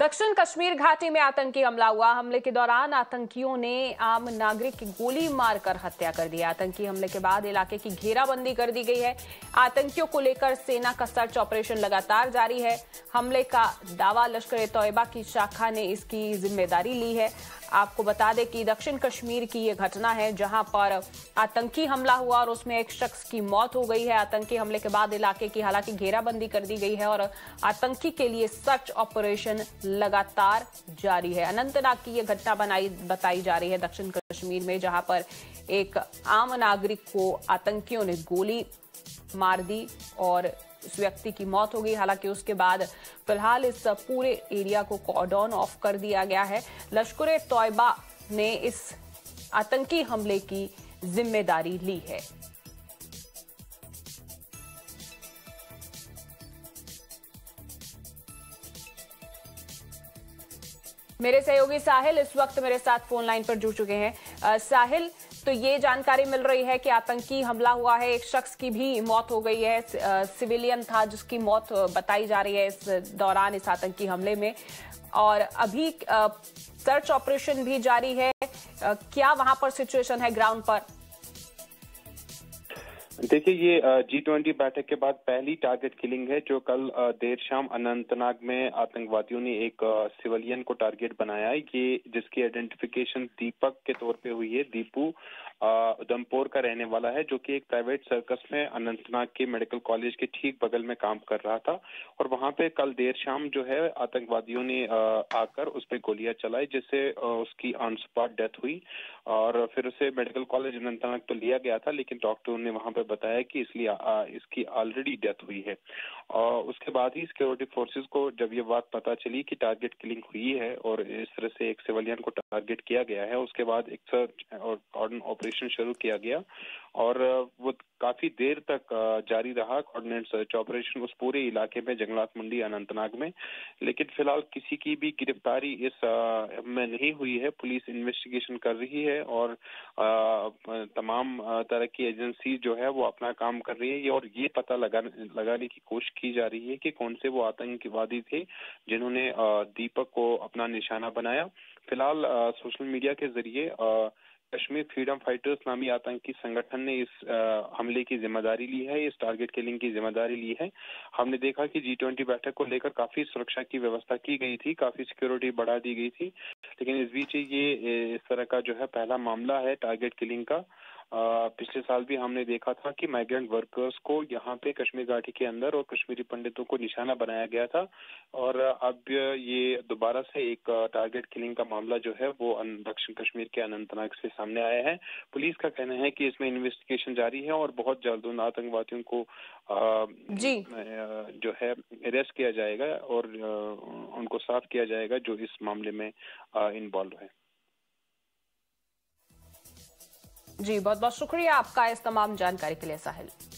दक्षिण कश्मीर घाटी में आतंकी हमला हुआ। हमले के दौरान आतंकियों ने आम नागरिक की गोली मारकर हत्या कर दी। आतंकी हमले के बाद इलाके की घेराबंदी कर दी गई है। आतंकियों को लेकर सेना का सर्च ऑपरेशन लगातार जारी है। हमले का दावा लश्कर-ए-तौयबा की शाखा ने इसकी जिम्मेदारी ली है। आपको बता दें कि दक्षिण कश्मीर की यह घटना है जहां पर आतंकी हमला हुआ और उसमें एक शख्स की मौत हो गई है। आतंकी हमले के बाद इलाके की हालांकि घेराबंदी कर दी गई है और आतंकी के लिए सर्च ऑपरेशन लगातार जारी है। अनंतनाग की यह घटना बताई जा रही है दक्षिण कश्मीर में, जहां पर एक आम नागरिक को आतंकियों ने गोली मार दी और उस व्यक्ति की मौत हो गई। हालांकि उसके बाद फिलहाल इस पूरे एरिया को कॉर्डन ऑफ कर दिया गया है। लश्कर-ए-तौयबा ने इस आतंकी हमले की जिम्मेदारी ली है। मेरे सहयोगी साहिल इस वक्त मेरे साथ फोन लाइन पर जुड़ चुके हैं। साहिल, तो ये जानकारी मिल रही है कि आतंकी हमला हुआ है, एक शख्स की भी मौत हो गई है। सिविलियन था जिसकी मौत बताई जा रही है इस दौरान, इस आतंकी हमले में, और अभी सर्च ऑपरेशन भी जारी है। क्या वहां पर सिचुएशन है ग्राउंड पर? देखिए, ये G20 बैठक के बाद पहली टारगेट किलिंग है जो कल देर शाम अनंतनाग में आतंकवादियों ने एक सिविलियन को टारगेट बनाया है। ये जिसकी आइडेंटिफिकेशन दीपक के तौर पे हुई है। दीपू उधमपुर का रहने वाला है, जो कि एक प्राइवेट सर्कस में अनंतनाग के मेडिकल कॉलेज के ठीक बगल में काम कर रहा था। और वहां पे कल देर शाम जो है आतंकवादियों ने आकर उस पर गोलियां चलाई, जिससे उसकी ऑन स्पॉट डेथ हुई। और फिर उसे मेडिकल कॉलेज अनंतनाग तो लिया गया था, लेकिन डॉक्टरों ने वहां पे बताया कि इसकी ऑलरेडी डेथ हुई है। और उसके बाद ही सिक्योरिटी फोर्सेस को जब ये बात पता चली कि टारगेट किलिंग हुई है और इस तरह से एक सिविलियन को टारगेट किया गया है, उसके बाद एक सर्च और कॉर्डन ऑपरेशन शुरू किया गया और वो काफी देर तक जारी रहा, कोऑर्डिनेट सर्च ऑपरेशन उस पूरे इलाके में, जंगलात मंडी अनंतनाग में। लेकिन फिलहाल किसी की भी गिरफ्तारी इस में नहीं हुई है। पुलिस इन्वेस्टिगेशन कर रही है और तमाम तरह की एजेंसी जो है वो अपना काम कर रही है और ये पता लगाने की कोशिश की जा रही है कि कौन से वो आतंकवादी थे जिन्होंने दीपक को अपना निशाना बनाया। फिलहाल सोशल मीडिया के जरिए कश्मीर फ्रीडम फाइटर्स नामी आतंकी संगठन ने इस हमले की जिम्मेदारी ली है, इस टारगेट किलिंग की जिम्मेदारी ली है। हमने देखा कि G20 बैठक को लेकर काफी सुरक्षा की व्यवस्था की गई थी, काफी सिक्योरिटी बढ़ा दी गई थी, लेकिन इस बीच ये इस तरह का जो है पहला मामला है टारगेट किलिंग का। पिछले साल भी हमने देखा था कि माइग्रेंट वर्कर्स को यहाँ पे कश्मीर घाटी के अंदर और कश्मीरी पंडितों को निशाना बनाया गया था। और अब ये दोबारा से एक टारगेट किलिंग का मामला जो है वो दक्षिण कश्मीर के अनंतनाग से सामने आया है। पुलिस का कहना है कि इसमें इन्वेस्टिगेशन जारी है और बहुत जल्द उन आतंकवादियों को जो है अरेस्ट किया जाएगा और उनको साफ किया जाएगा जो इस मामले में इन्वॉल्व है। जी, बहुत बहुत शुक्रिया आपका इस तमाम जानकारी के लिए साहिल।